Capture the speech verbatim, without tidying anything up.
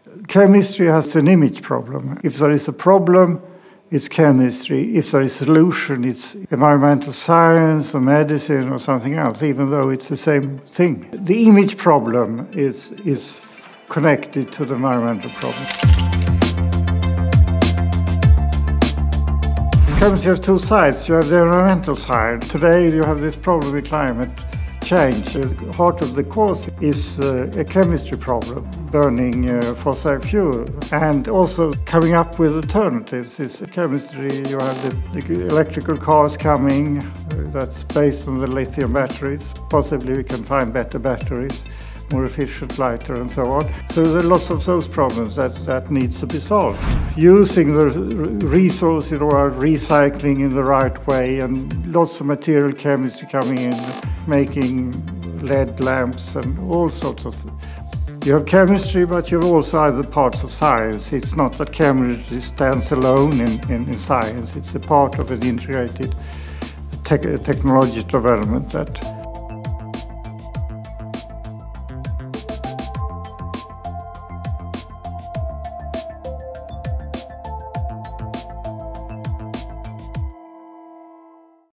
Chemistry has an image problem. If there is a problem, it's chemistry. If there is a solution, it's environmental science or medicine or something else, even though it's the same thing. The image problem is, is connected to the environmental problem. Chemistry has two sides. You have the environmental side. Today you have this problem with climate change. The heart of the cause is uh, a chemistry problem, burning uh, fossil fuel, and also coming up with alternatives. It's chemistry. You have the, the electrical cars coming, uh, that's based on the lithium batteries. Possibly we can find better batteries, more efficient, lighter, and so on. So there are lots of those problems that, that needs to be solved. Using the resource, you know, recycling in the right way, and lots of material chemistry coming in, making lead lamps and all sorts of things. You have chemistry, but you have also other parts of science. It's not that chemistry stands alone in, in, in science. It's a part of an integrated te technology development that